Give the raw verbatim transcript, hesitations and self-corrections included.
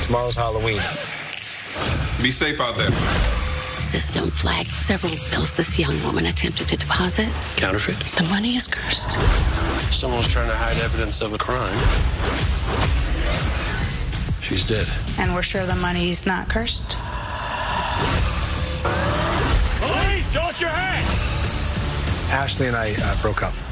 Tomorrow's Halloween. Be safe out there. System flagged several bills this young woman attempted to deposit. Counterfeit? The money is cursed. Someone was trying to hide evidence of a crime. She's dead. And we're sure the money's not cursed? Police, show us your hand! Ashley and I uh, broke up.